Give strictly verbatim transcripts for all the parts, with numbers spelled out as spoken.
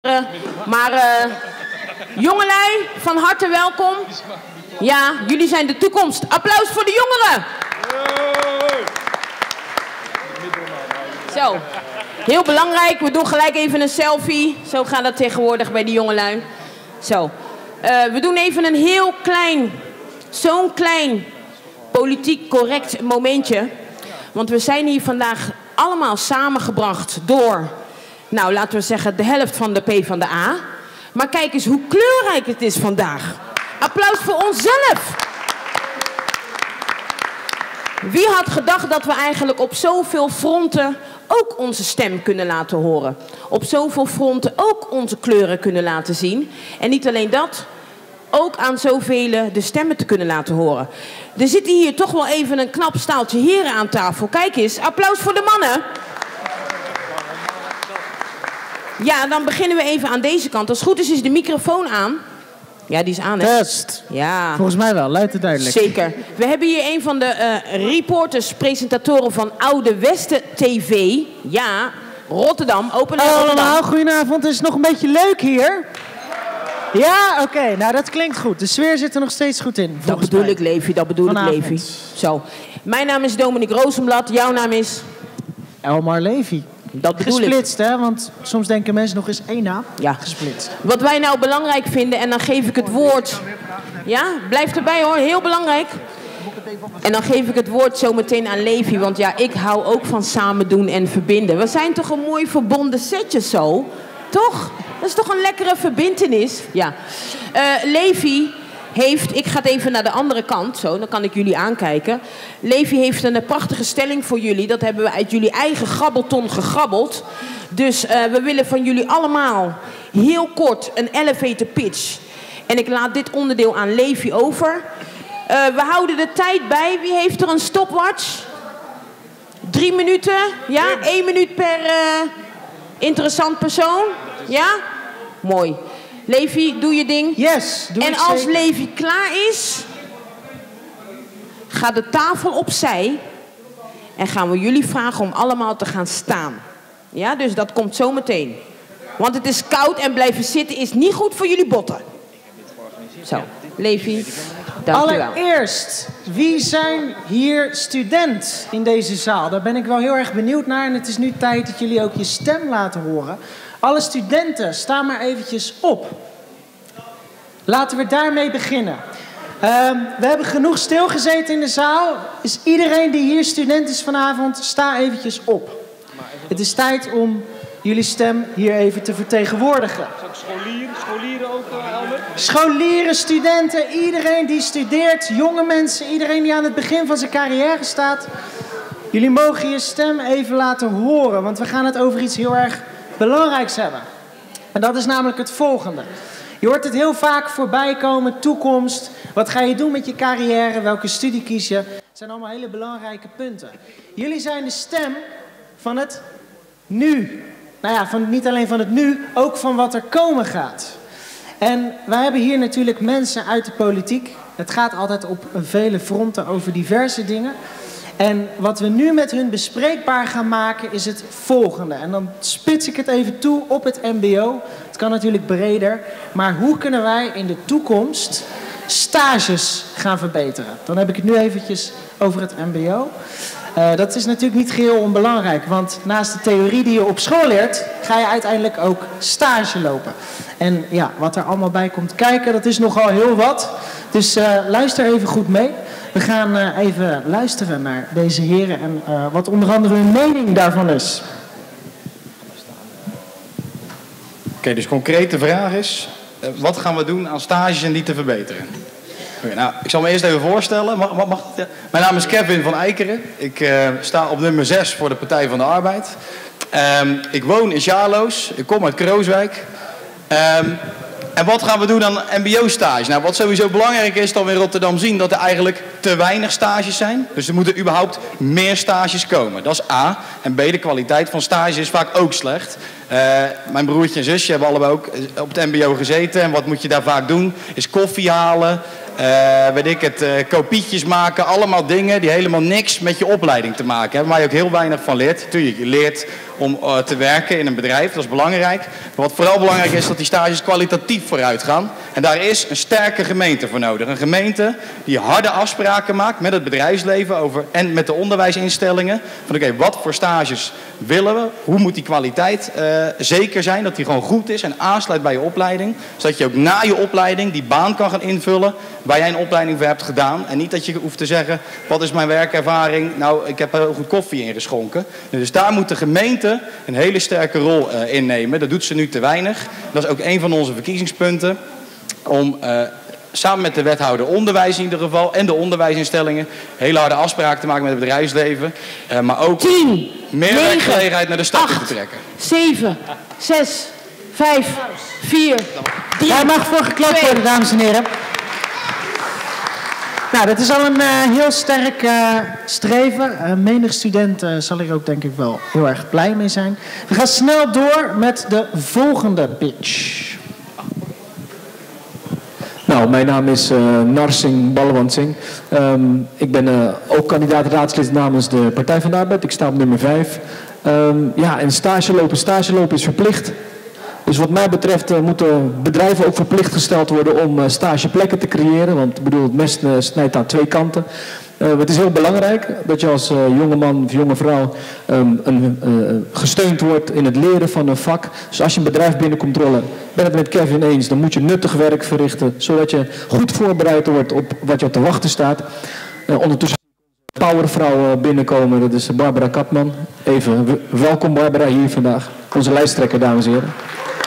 Maar uh, jongelui, van harte welkom. Ja, jullie zijn de toekomst. Applaus voor de jongeren. Zo, heel belangrijk. We doen gelijk even een selfie. Zo gaat dat tegenwoordig bij de jongelui. Zo, uh, we doen even een heel klein, zo'n klein politiek correct momentje. Want we zijn hier vandaag allemaal samengebracht door, nou laten we zeggen, de helft van de PvdA. Maar kijk eens hoe kleurrijk het is vandaag. Applaus voor onszelf. Wie had gedacht dat we eigenlijk op zoveel fronten ook onze stem kunnen laten horen. Op zoveel fronten ook onze kleuren kunnen laten zien. En niet alleen dat, ook aan zoveel de stemmen te kunnen laten horen. Er zitten hier toch wel even een knap staaltje heren aan tafel. Kijk eens, applaus voor de mannen. Ja, dan beginnen we even aan deze kant. Als het goed is, is de microfoon aan. Ja, die is aan, hè? Test. Ja. Volgens mij wel, luidt het duidelijk. Zeker. We hebben hier een van de uh, reporters, presentatoren van Oude Westen T V. Ja, Rotterdam. Open Hallo Rotterdam. allemaal, goedenavond. Is het nog een beetje leuk hier? Ja, oké. Okay. Nou, dat klinkt goed. De sfeer zit er nog steeds goed in. Dat bedoel mij. ik, Levi. Dat bedoel Vanavond. ik, Levi. Zo. Mijn naam is Dominique Rozenblad. Jouw naam is? Elmar Levy. Dat bedoel gesplitst, ik. hè? Want soms denken mensen nog eens één naam. Ja. Gesplitst. Wat wij nou belangrijk vinden, en dan geef ik het woord. Ja, blijf erbij hoor. Heel belangrijk. En dan geef ik het woord zo meteen aan Levi. Want ja, ik hou ook van samen doen en verbinden. We zijn toch een mooi verbonden setje zo? Toch? Dat is toch een lekkere verbintenis? Ja. Uh, Levi heeft, ik ga het even naar de andere kant, zo, dan kan ik jullie aankijken. Levi heeft een prachtige stelling voor jullie. Dat hebben we uit jullie eigen grabbelton gegrabbeld. Dus uh, we willen van jullie allemaal heel kort een elevator pitch. En ik laat dit onderdeel aan Levi over. Uh, we houden de tijd bij. Wie heeft er een stopwatch? Drie minuten? Ja? Eén minuut per uh, interessant persoon? Ja? Mooi. Levi, doe je ding. Yes, doe En ik als zeker. Levi klaar is, gaat de tafel opzij en gaan we jullie vragen om allemaal te gaan staan. Ja, dus dat komt zo meteen. Want het is koud en blijven zitten is niet goed voor jullie botten. Zo, Levi, dank je wel. Allereerst, wie zijn hier student in deze zaal? Daar ben ik wel heel erg benieuwd naar. En het is nu tijd dat jullie ook je stem laten horen. Alle studenten, sta maar eventjes op. Laten we daarmee beginnen. Uh, we hebben genoeg stilgezeten in de zaal. Dus iedereen die hier student is vanavond, sta eventjes op. Het is tijd om jullie stem hier even te vertegenwoordigen. Scholieren, scholieren ook, Elmer? Scholieren, studenten, iedereen die studeert, jonge mensen, iedereen die aan het begin van zijn carrière staat. Jullie mogen je stem even laten horen, want we gaan het over iets heel erg belangrijks hebben. En dat is namelijk het volgende. Je hoort het heel vaak voorbij komen, toekomst. Wat ga je doen met je carrière? Welke studie kies je? Het zijn allemaal hele belangrijke punten. Jullie zijn de stem van het nu. Nou ja, van, niet alleen van het nu, ook van wat er komen gaat. En wij hebben hier natuurlijk mensen uit de politiek. Het gaat altijd op vele fronten over diverse dingen. En wat we nu met hun bespreekbaar gaan maken is het volgende. En dan spits ik het even toe op het mbo. Het kan natuurlijk breder. Maar hoe kunnen wij in de toekomst stages gaan verbeteren? Dan heb ik het nu eventjes over het mbo. Uh, dat is natuurlijk niet geheel onbelangrijk. Want naast de theorie die je op school leert, ga je uiteindelijk ook stage lopen. En ja, wat er allemaal bij komt kijken, dat is nogal heel wat. Dus uh, luister even goed mee. We gaan uh, even luisteren naar deze heren en uh, wat onder andere hun mening daarvan is. Oké, okay, dus concrete vraag is, uh, wat gaan we doen aan stages en die te verbeteren? Okay, nou, ik zal me eerst even voorstellen. Mag, mag, mag, ja. Mijn naam is Kevin van Eikeren. Ik uh, sta op nummer zes voor de Partij van de Arbeid. Um, ik woon in Sjaarloos. Ik kom uit Krooswijk. Um, En wat gaan we doen aan mbo-stage? Nou, wat sowieso belangrijk is, dat we in Rotterdam zien dat er eigenlijk te weinig stages zijn. Dus er moeten überhaupt meer stages komen. Dat is A. En B, de kwaliteit van stages is vaak ook slecht. Uh, mijn broertje en zusje hebben allebei ook op het mbo gezeten. En wat moet je daar vaak doen? Is koffie halen, uh, weet ik het, uh, kopietjes maken. Allemaal dingen die helemaal niks met je opleiding te maken hebben. Waar je ook heel weinig van leert. Tuurlijk, je leert om uh, te werken in een bedrijf. Dat is belangrijk. Maar wat vooral belangrijk is, dat die stages kwalitatief vooruit gaan. En daar is een sterke gemeente voor nodig. Een gemeente die harde afspraken maakt met het bedrijfsleven over, en met de onderwijsinstellingen. Van oké, okay, wat voor stages willen we? Hoe moet die kwaliteit uh, zeker zijn? Dat die gewoon goed is en aansluit bij je opleiding. Zodat je ook na je opleiding die baan kan gaan invullen waar jij een opleiding voor hebt gedaan. En niet dat je hoeft te zeggen, wat is mijn werkervaring? Nou, ik heb er heel goed koffie in geschonken. Dus daar moet de gemeente een hele sterke rol uh, in nemen. Dat doet ze nu te weinig. Dat is ook een van onze verkiezingspunten. Om uh, samen met de wethouder onderwijs in ieder geval en de onderwijsinstellingen hele harde afspraken te maken met het bedrijfsleven. Uh, maar ook tien, meer negen, werkgelegenheid naar de stad acht, te trekken. zeven, zes, vijf, vier, drie, Daar mag voor geklapt worden, dames en heren. Nou, dat is al een uh, heel sterk uh, streven. Uh, menig student uh, zal hier ook denk ik wel heel erg blij mee zijn. We gaan snel door met de volgende pitch. Nou, mijn naam is uh, Narsing Balwansing. Um, ik ben uh, ook kandidaat raadslid namens de Partij van de Arbeid. Ik sta op nummer vijf. Um, ja, en stage lopen. Stage lopen is verplicht. Dus wat mij betreft uh, moeten bedrijven ook verplicht gesteld worden om uh, stageplekken te creëren. Want ik bedoel, het mes uh, snijdt aan twee kanten. Uh, het is heel belangrijk dat je als uh, jonge man of jonge vrouw um, een, uh, gesteund wordt in het leren van een vak. Dus als je een bedrijf binnenkomt rollen, ben het met Kevin eens, dan moet je nuttig werk verrichten. Zodat je goed voorbereid wordt op wat je op te wachten staat. Uh, ondertussen powervrouw uh, binnenkomen, dat is Barbara Katman. Even welkom Barbara hier vandaag. Onze lijsttrekker, dames en heren.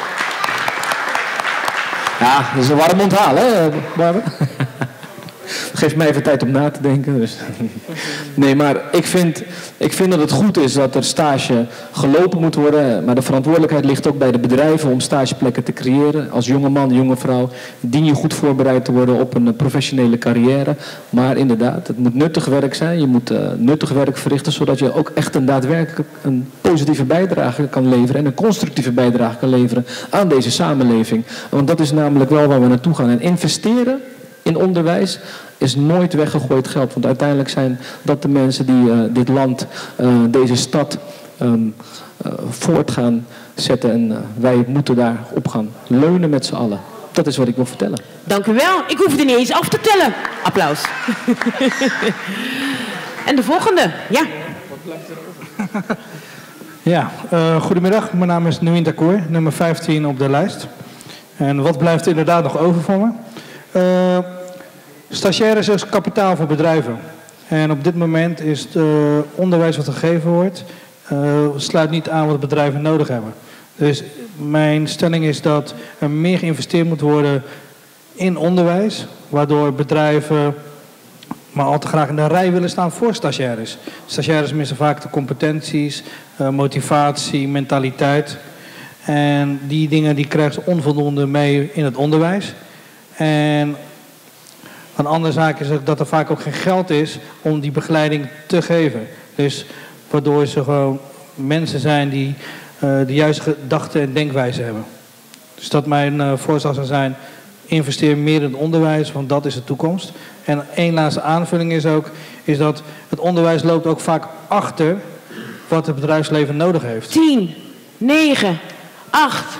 Ja, dat is een warm onthaal, hè, Barbara? Geef mij even tijd om na te denken. Dus. Nee, maar ik vind, ik vind dat het goed is dat er stage gelopen moet worden. Maar de verantwoordelijkheid ligt ook bij de bedrijven om stageplekken te creëren. Als jonge man, jonge vrouw dien je goed voorbereid te worden op een professionele carrière. Maar inderdaad, het moet nuttig werk zijn. Je moet uh, nuttig werk verrichten, zodat je ook echt een daadwerkelijk een positieve bijdrage kan leveren. En een constructieve bijdrage kan leveren aan deze samenleving. Want dat is namelijk wel waar we naartoe gaan. En investeren in onderwijs is nooit weggegooid geld. Want uiteindelijk zijn dat de mensen die uh, dit land, uh, deze stad um, uh, voort gaan zetten. En uh, wij moeten daarop gaan leunen met z'n allen. Dat is wat ik wil vertellen. Dank u wel. Ik hoef het er niet eens af te tellen. Applaus. En de volgende, ja. Wat blijft er over? Ja, uh, goedemiddag. Mijn naam is Nuin Takour, nummer vijftien op de lijst. En wat blijft er inderdaad nog over voor me? Uh, stagiaires is kapitaal voor bedrijven. En op dit moment is het uh, onderwijs wat gegeven wordt, uh, sluit niet aan wat bedrijven nodig hebben. Dus mijn stelling is dat er meer geïnvesteerd moet worden in onderwijs, waardoor bedrijven maar al te graag in de rij willen staan voor stagiaires. Stagiaires missen vaak de competenties, uh, motivatie, mentaliteit. En die dingen die krijgen ze onvoldoende mee in het onderwijs. En een andere zaak is dat er vaak ook geen geld is om die begeleiding te geven. Dus waardoor ze gewoon mensen zijn die uh, de juiste gedachten en denkwijze hebben. Dus dat mijn uh, voorstel zou zijn, investeer meer in het onderwijs, want dat is de toekomst. En één laatste aanvulling is ook, is dat het onderwijs loopt ook vaak achter wat het bedrijfsleven nodig heeft. tien, negen, acht.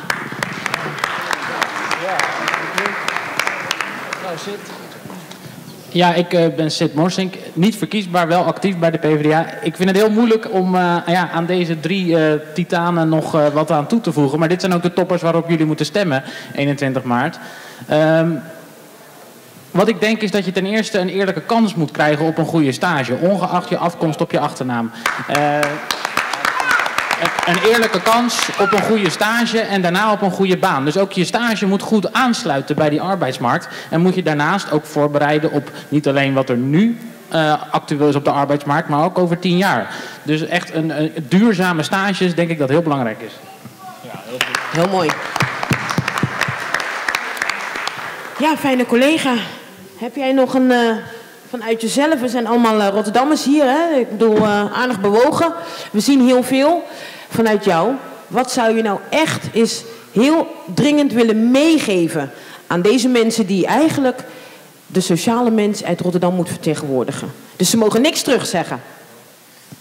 Ja, ik uh, ben Sid Morsink. Niet verkiesbaar, wel actief bij de PvdA. Ik vind het heel moeilijk om uh, ja, aan deze drie uh, titanen nog uh, wat aan toe te voegen. Maar dit zijn ook de toppers waarop jullie moeten stemmen, eenentwintig maart. Um, wat ik denk is dat je ten eerste een eerlijke kans moet krijgen op een goede stage. Ongeacht je afkomst op je achternaam. Uh, Een eerlijke kans op een goede stage en daarna op een goede baan. Dus ook je stage moet goed aansluiten bij die arbeidsmarkt. En moet je daarnaast ook voorbereiden op niet alleen wat er nu uh, actueel is op de arbeidsmarkt, maar ook over tien jaar. Dus echt een, een duurzame stages denk ik dat heel belangrijk is. Ja, heel goed. Heel mooi. Ja, fijne collega. Heb jij nog een... Uh... Vanuit jezelf, we zijn allemaal uh, Rotterdammers hier, hè? Ik bedoel, uh, aardig bewogen. We zien heel veel vanuit jou. Wat zou je nou echt eens heel dringend willen meegeven aan deze mensen die eigenlijk de sociale mens uit Rotterdam moet vertegenwoordigen? Dus ze mogen niks terugzeggen.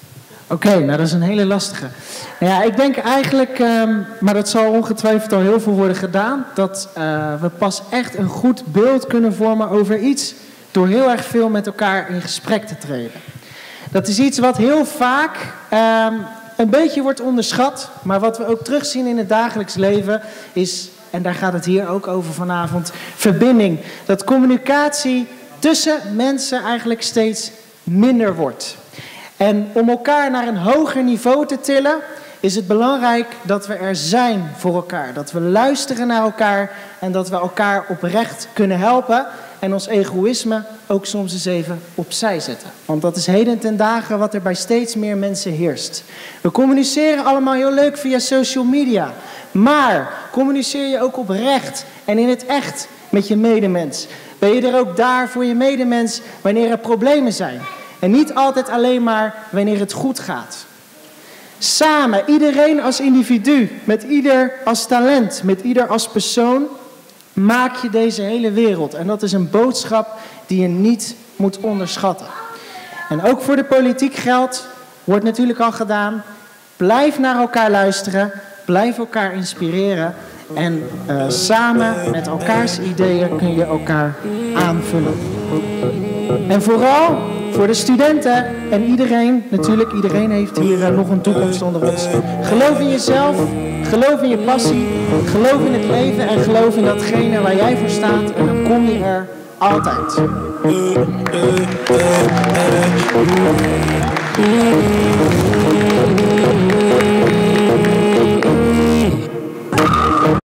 Oké, okay, nou dat is een hele lastige. Nou ja, ik denk eigenlijk, um, maar dat zal ongetwijfeld al heel veel worden gedaan, dat uh, we pas echt een goed beeld kunnen vormen over iets door heel erg veel met elkaar in gesprek te treden. Dat is iets wat heel vaak um, een beetje wordt onderschat, maar wat we ook terugzien in het dagelijks leven is, en daar gaat het hier ook over vanavond, verbinding. Dat communicatie tussen mensen eigenlijk steeds minder wordt. En om elkaar naar een hoger niveau te tillen, is het belangrijk dat we er zijn voor elkaar. Dat we luisteren naar elkaar en dat we elkaar oprecht kunnen helpen. En ons egoïsme ook soms eens even opzij zetten. Want dat is heden ten dagen wat er bij steeds meer mensen heerst. We communiceren allemaal heel leuk via social media. Maar communiceer je ook oprecht en in het echt met je medemens? Ben je er ook daar voor je medemens wanneer er problemen zijn? En niet altijd alleen maar wanneer het goed gaat. Samen, iedereen als individu, met ieder als talent, met ieder als persoon, maak je deze hele wereld. En dat is een boodschap die je niet moet onderschatten. En ook voor de politiek geldt, wordt natuurlijk al gedaan, blijf naar elkaar luisteren, blijf elkaar inspireren. En uh, samen met elkaars ideeën kun je elkaar aanvullen. En vooral voor de studenten en iedereen, natuurlijk iedereen heeft hier uh, nog een toekomst onder ons. Geloof in jezelf, geloof in je passie, geloof in het leven en geloof in datgene waar jij voor staat. En dan kom je er altijd. Uh, uh, uh, uh, uh, uh.